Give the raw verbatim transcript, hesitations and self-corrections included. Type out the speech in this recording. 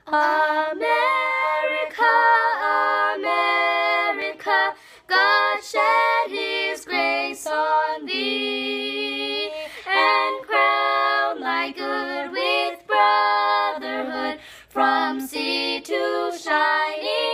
America, America, God shed His grace on thee, and crown thy good with brotherhood from sea to shining